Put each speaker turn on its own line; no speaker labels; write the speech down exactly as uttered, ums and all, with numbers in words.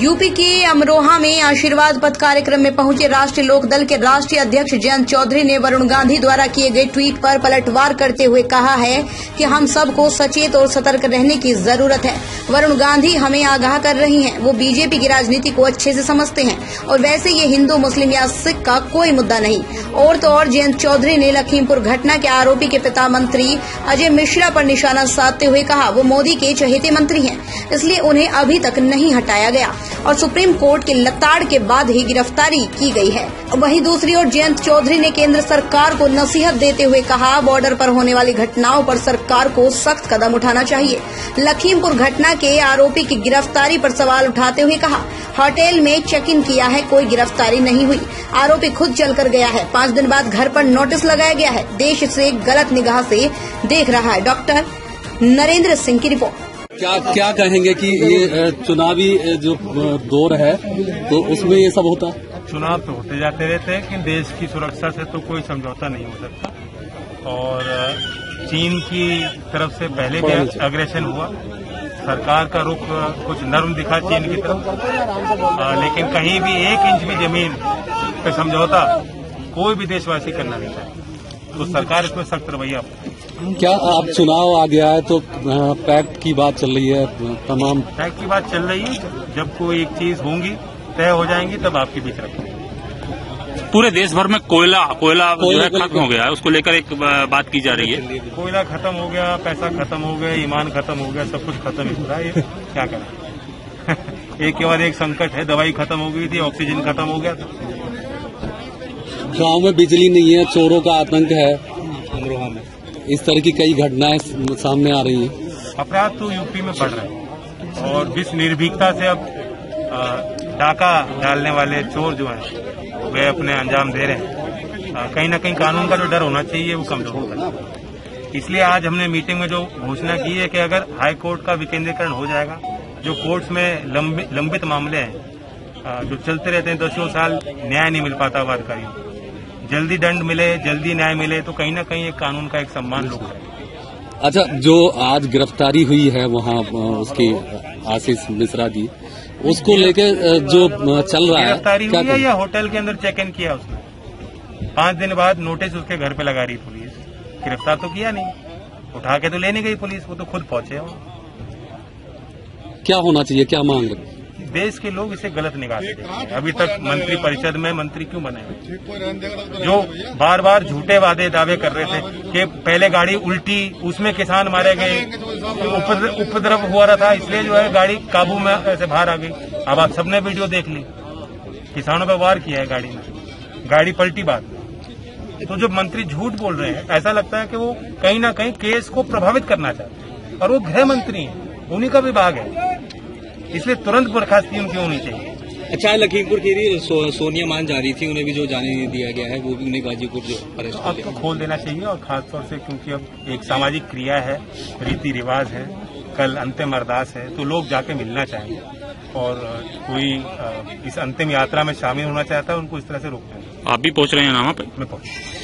UP के अमरोहा में आशीर्वाद पथ कार्यक्रम में पहुंचे राष्ट्रीय लोकदल के राष्ट्रीय अध्यक्ष जयंत चौधरी ने वरुण गांधी द्वारा किए गए ट्वीट पर पलटवार करते हुए कहा है कि हम सबको सचेत और सतर्क रहने की जरूरत है। वरुण गांधी हमें आगाह कर रही हैं। वो बीजेपी की राजनीति को अच्छे से समझते हैं और वैसे ये हिंदू मुस्लिम या सिख का कोई मुद्दा नहीं। और तो और जयंत चौधरी ने लखीमपुर घटना के आरोपी के पिता मंत्री अजय मिश्रा पर निशाना साधते हुए कहा वो मोदी के चहेते मंत्री हैं, इसलिए उन्हें अभी तक नहीं हटाया गया और सुप्रीम कोर्ट के लताड़ के बाद ही गिरफ्तारी की गई है। वहीं दूसरी ओर जयंत चौधरी ने केंद्र सरकार को नसीहत देते हुए कहा बॉर्डर पर होने वाली घटनाओं पर सरकार को सख्त कदम उठाना चाहिए। लखीमपुर घटना के आरोपी की गिरफ्तारी पर सवाल उठाते हुए कहा होटल में चेक इन किया है, कोई गिरफ्तारी नहीं हुई, आरोपी खुद चलकर गया है। पाँच दिन बाद घर पर नोटिस लगाया गया है। देश से गलत निगाह से देख रहा है। डॉक्टर नरेंद्र सिंह की रिपोर्ट।
क्या क्या कहेंगे कि ये चुनावी जो दौर है तो उसमें ये सब होता है?
चुनाव तो होते जाते रहते हैं, लेकिन देश की सुरक्षा से तो कोई समझौता नहीं हो सकता। और चीन की तरफ से पहले भी अग्रेशन हुआ, सरकार का रुख कुछ नर्म दिखा चीन की तरफ, लेकिन कहीं भी एक इंच भी जमीन पे समझौता कोई भी देशवासी करना नहीं चाहिए। तो सरकार इसमें सख्त रवैया।
क्या आप चुनाव आ गया है तो पैक्ट की बात चल रही है, तमाम
पैक्ट की बात चल रही है। जब कोई एक चीज होंगी तय हो जाएंगी तब आपके बीच रखेंगे।
पूरे देश भर में कोयला कोयला जो है खत्म हो गया है, उसको लेकर एक बात की जा रही है।
कोयला खत्म हो गया, पैसा खत्म हो गया, ईमान खत्म हो गया, सब कुछ खत्म ही हो रहा है। ये क्या करें? एक के बाद एक संकट है। दवाई खत्म हो गई थी, ऑक्सीजन खत्म हो गया।
गाँव में बिजली नहीं है, चोरों का आतंक है,
अमरोहा में
इस तरह की कई घटनाएं सामने आ रही हैं।
अपराध तो यूपी में बढ़ रहे हैं और जिस निर्भीकता से अब डाका डालने वाले चोर जो हैं वे अपने अंजाम दे रहे हैं, कहीं ना कहीं कानून का जो डर होना चाहिए वो कमजोर हो रहा है। इसलिए आज हमने मीटिंग में जो घोषणा की है कि अगर हाई कोर्ट का विकेंद्रीकरण हो जाएगा, जो कोर्ट्स में लंबित लंबित मामले हैं जो चलते रहते हैं दसों साल, न्याय नहीं मिल पाता अधिकारियों, जल्दी दंड मिले, जल्दी न्याय मिले, तो कहीं ना कहीं एक कानून का एक सम्मान लोग है।
अच्छा, जो आज गिरफ्तारी हुई है वहाँ उसकी आशीष मिश्रा जी, उसको लेके जो चल रहा है,
गिरफ्तारी हुई है या होटल के अंदर चेक इन किया उसने? पांच दिन बाद नोटिस उसके घर पे लगा रही पुलिस, गिरफ्तार तो किया नहीं, उठा के तो लेने गई पुलिस, वो तो खुद पहुंचे हो।
क्या होना चाहिए, क्या मांग रहे?
देश के लोग इसे गलत निगाह से देखते हैं। अभी तक मंत्री परिषद में मंत्री क्यों बने, जो बार बार झूठे वादे दावे कर रहे थे कि पहले गाड़ी उल्टी, उसमें किसान मारे गए, उपद्रव हुआ रहा था, इसलिए जो है गाड़ी काबू में ऐसे बाहर आ गई। अब आप सबने वीडियो देख ली, किसानों पर वार किया है गाड़ी में, गाड़ी पलटी बाद में। तो जो मंत्री झूठ बोल रहे हैं, ऐसा लगता है कि वो कहीं ना कहीं केस को प्रभावित करना चाहते हैं, और वो गृह मंत्री हैं, उन्हीं का विभाग है, इसलिए तुरंत बर्खास्ती उनकी होनी चाहिए।
अच्छा, लखीमपुर खीरी सो, सोनिया मान जा रही थी, उन्हें भी जो जाने नहीं दिया गया है, वो भी उन्हें गाजीपुर जो अरेस्ट
तो अब तो खोल देना चाहिए, और खासतौर से क्योंकि अब एक सामाजिक क्रिया है, रीति रिवाज है, कल अंतिम अरदास है, तो लोग जाके मिलना चाहेंगे, और कोई इस अंतिम यात्रा में शामिल होना चाहता है उनको इस तरह से रोकना है।
आप भी पहुंच रहे हैं ना वहाँ पे?
मैं पहुंच